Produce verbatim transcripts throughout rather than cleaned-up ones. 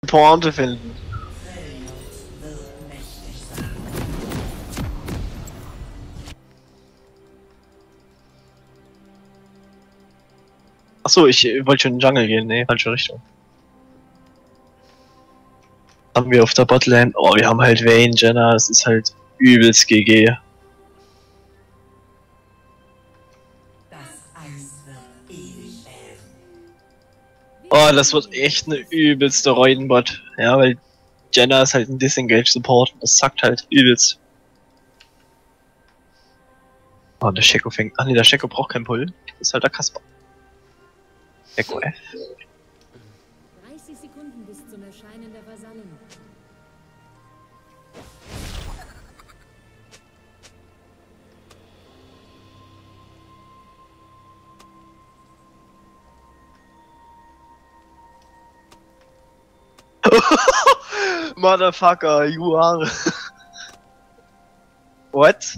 Pointe finden. Achso, ich äh, wollte schon in den Jungle gehen. Nee, falsche Richtung. Haben wir auf der Botlane. Oh, wir haben halt Vayne, Jenna. Es ist halt übelst G G. Oh, das wird echt eine übelste Räudenbot. Ja, weil Jenna ist halt ein Disengage-Support. Das zackt halt übelst. Oh, der Sheko fängt. Ach nee, der Sheko braucht keinen Pull. Das ist halt der Kasper. Sheko F. dreißig Sekunden bis zum Erscheinen der Vasallen. Motherfucker, you are. What?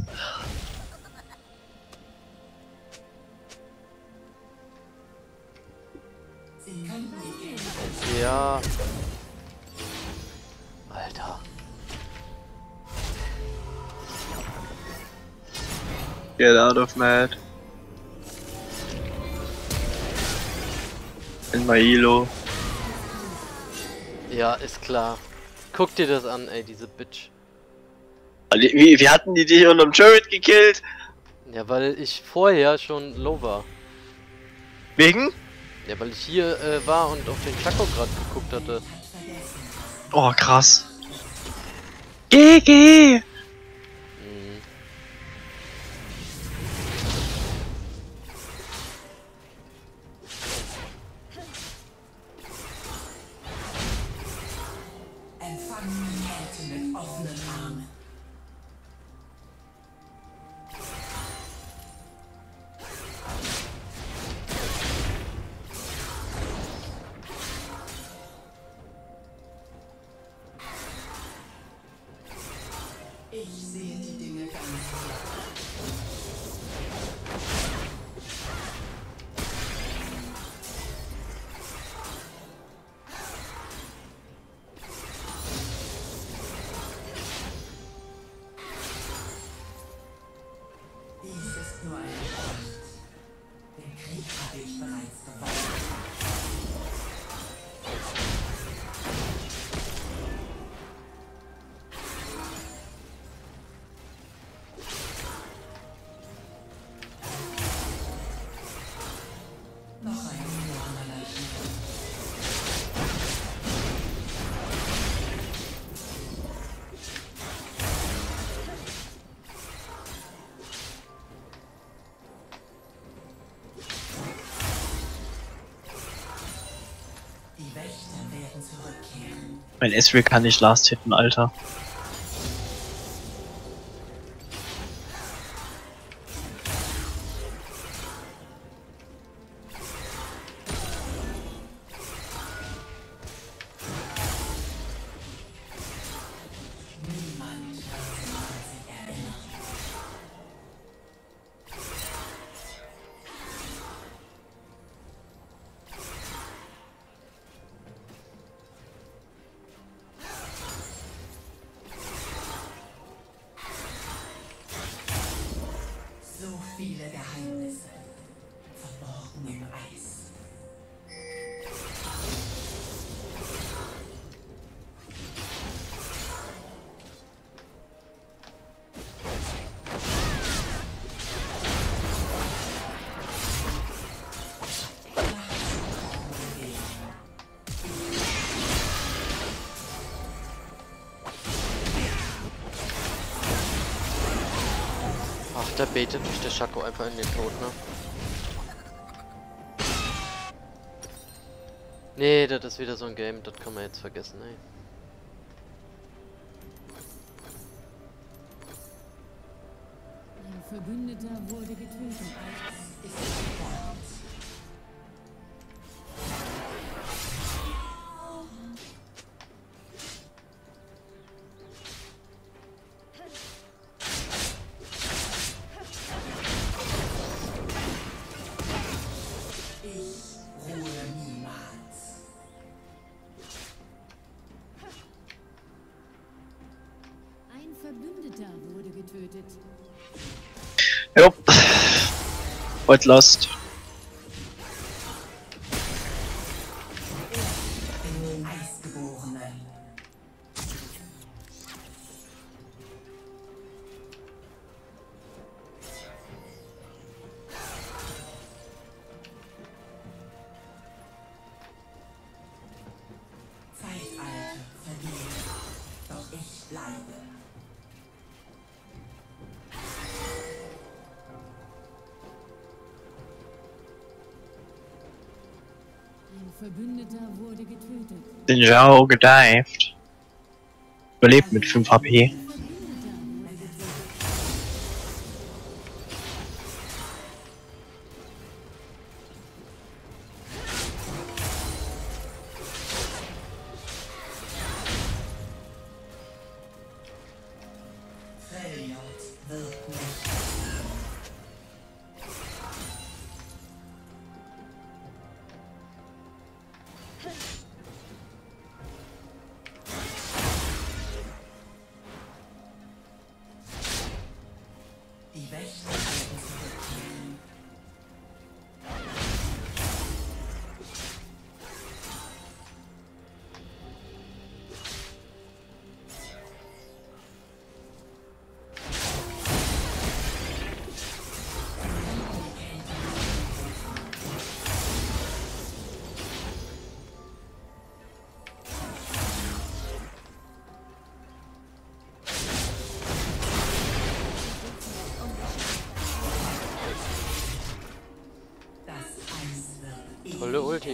Ja. Alter. Get out of mad. In my Elo. Ja, ist klar. Guck dir das an, ey, diese Bitch. Wie, wie hatten die dich unterm Turret gekillt? Ja, weil ich vorher schon low war. Wegen? Ja, weil ich hier äh, war und auf den Chaco gerade geguckt hatte. Oh, krass. G G! Mhm. Empfangen Kälte mit offenen Armen. Ich sehe die Dinge ganz klar. Dies ist nur eine Schlacht. Den Krieg habe ich bereits gewonnen. Noch ein normaler Spiel. Die Wächter werden zurückkehren. Mein Ezreal kann nicht last hitten, Alter. Niemand wird sich an sie erinnern. So viele Geheimnisse, verborgen im Eis. Ach, da baitet mich der Chaco einfach in den Tod, ne? Nee, das ist wieder so ein Game, das kann man jetzt vergessen, ey. Ein Verbündeter wurde getötet. Ist geplant. Ich ruhe niemals. getötet. Jo. Heute lost. Eisgeborene. Zeitalter verlieren. Doch ich bleibe. Ein Verbündeter wurde getötet. Den Zhao gedived. Überlebt mit fünf H P. Freljord wird nicht. Die Wächter werden zurückkehren. Das Eis wird Tolle Ulti.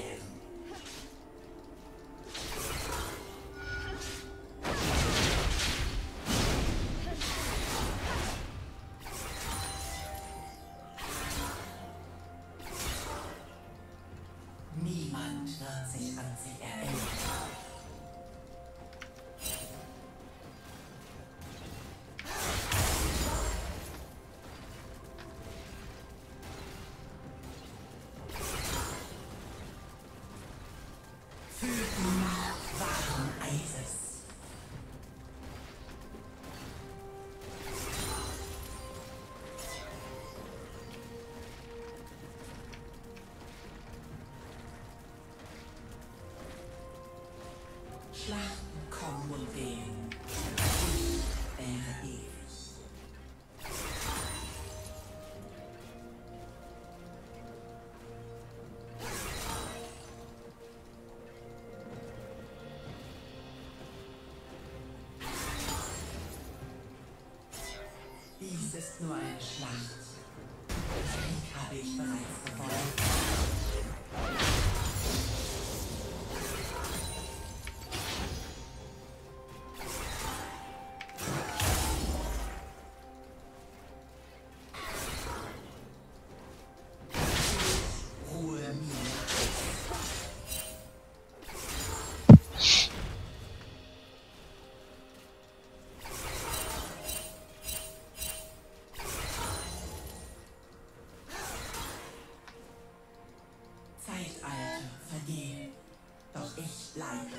Niemand wird sich an sie erinnern. Für die Macht wahren Eises. Schlachten kommen und gehen. Ich wäre ewig. Dies ist nur eine Schlacht. Krieg habe ich bereits gewonnen. Ruhe mir. Zeitalter vergehen. Doch ich bleibe.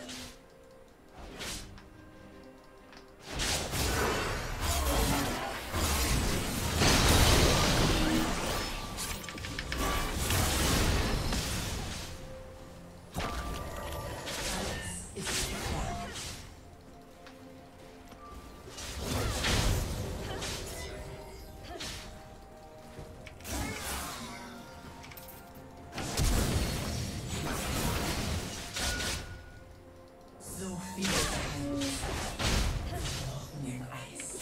Alles ist geplant. So viel Geheimnis. Verborgen im Eis.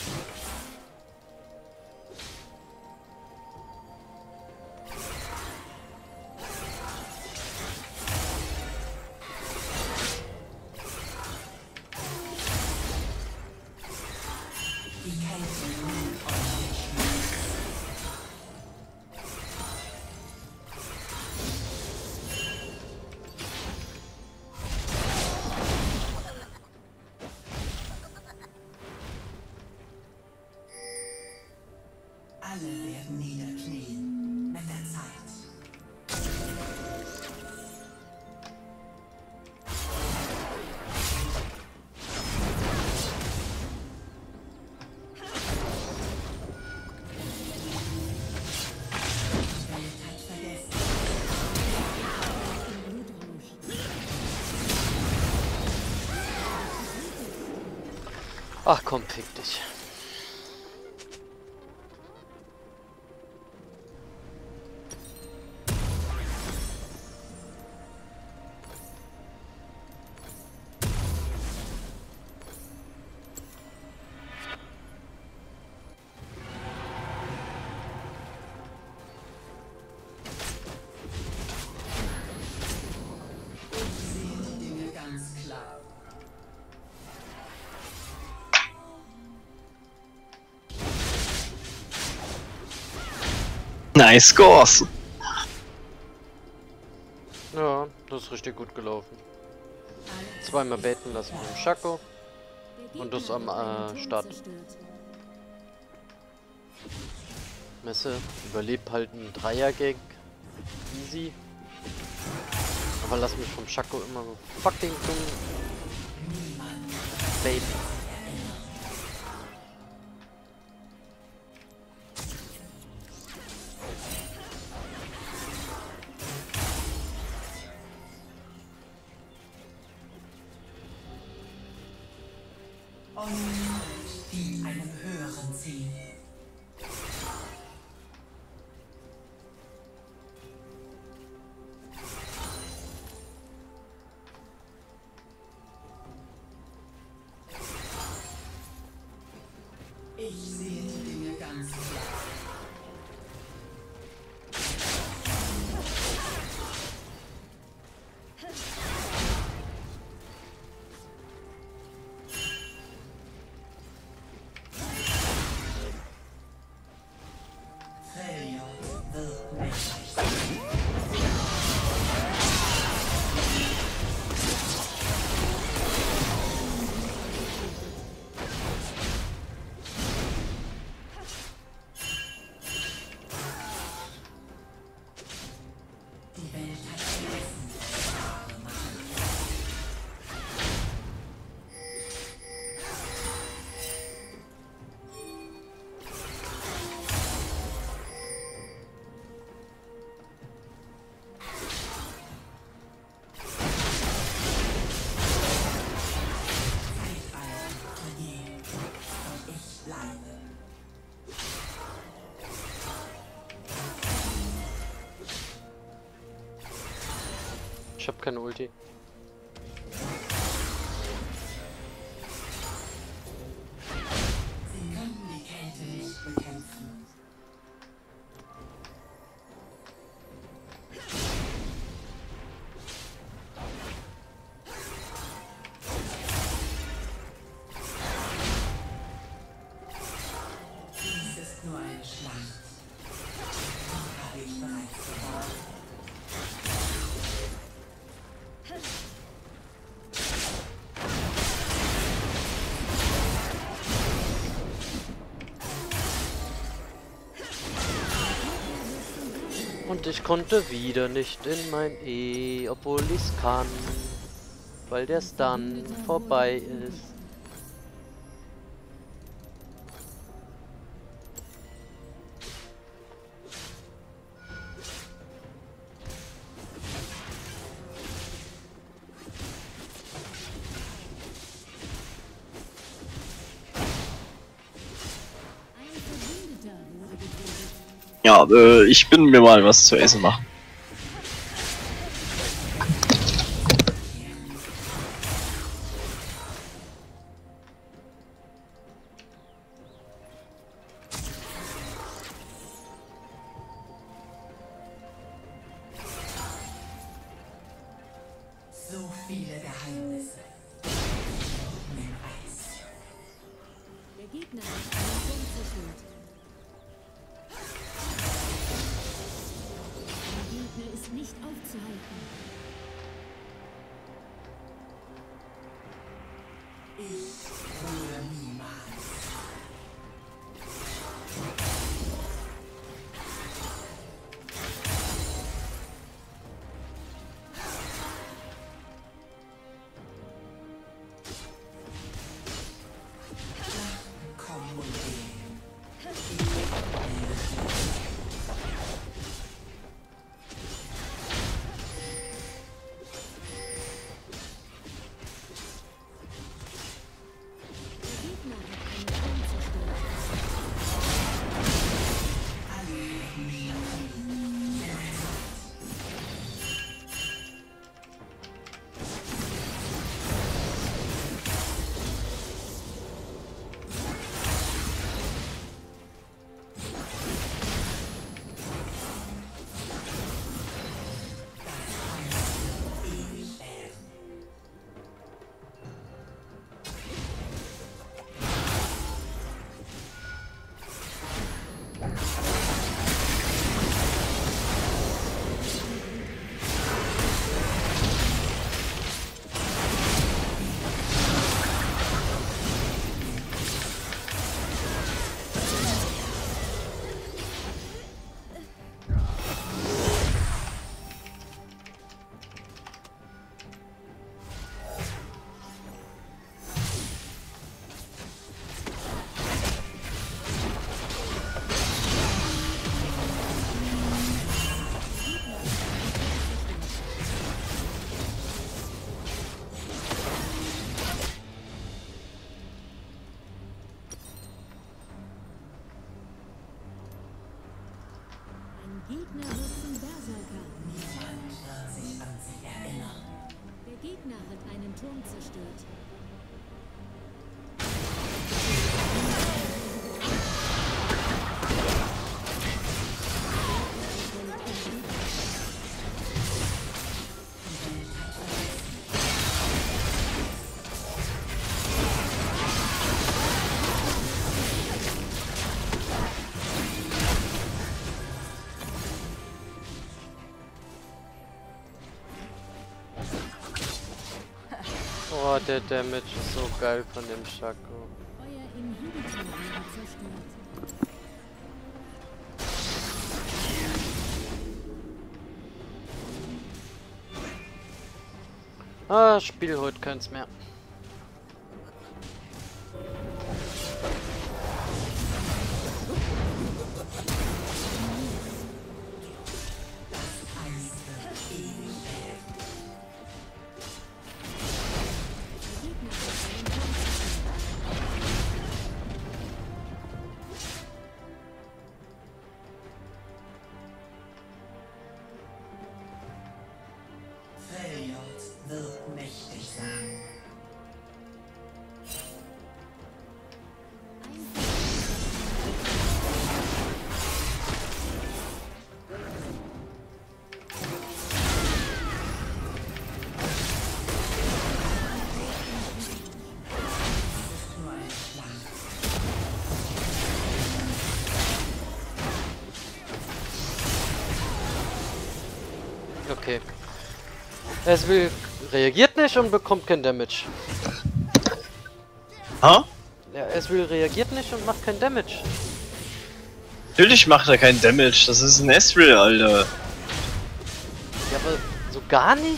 Die Kälte nimmt euren Schmerz. Alle werden niederknien mit der Zeit. Ach komm, fick dich. Nice scores! Ja, das ist richtig gut gelaufen. Zweimal beten lassen mit dem Shaco. Der Und das Gegner am, hat äh, einen Turm Start. zerstört. Messe, überlebt halt ein Dreier-Gang. Easy. Aber lass mich vom Shaco immer so fucking dumm baiten. Und die einem höheren Ziel. Ich sehe die Dinge ganz klar. Ich hab keine Ulti. Sie können die Kälte nicht bekämpfen. Dies ist nur eine Schlacht. Die habe ich bereits gewonnen. Und ich konnte wieder nicht in mein E, obwohl ich's kann. Weil der Stun vorbei ist. Ein Verbündeter wurde getötet. Ja, äh, ich bin mir mal was zu essen machen. So viele Geheimnisse. Wer weiß. Der Gegner hat einen Turm zerstört. Der Gegner ist nicht aufzuhalten. Ich ruhe niemals. Komm und geh. Oh, der Damage ist so geil von dem Shaco. Euer Inhibitor wurde zerstört. Ah, Spiel heute keins mehr. Freljord wird mächtig sein. Nur eine Schlacht. Okay. Es will reagiert nicht und bekommt kein Damage. Ha? Ja, es will reagiert nicht und macht kein Damage. Natürlich macht er keinen Damage, das ist ein Ezreal, Alter. Ja, aber so gar nicht?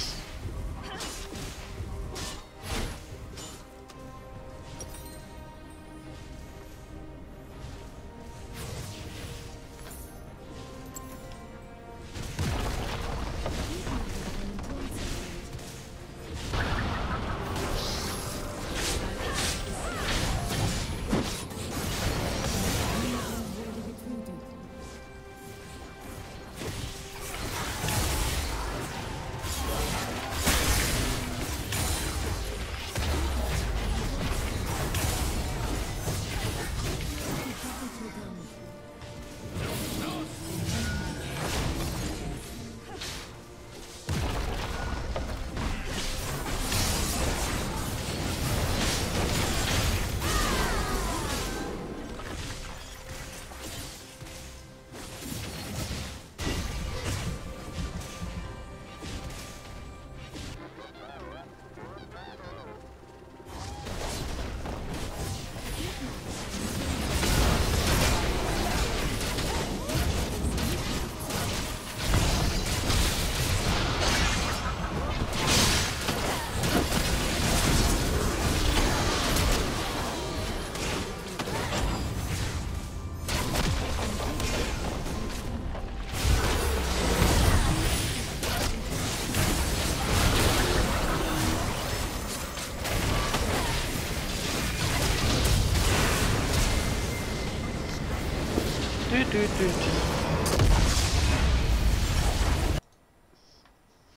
Düt, düt, düt.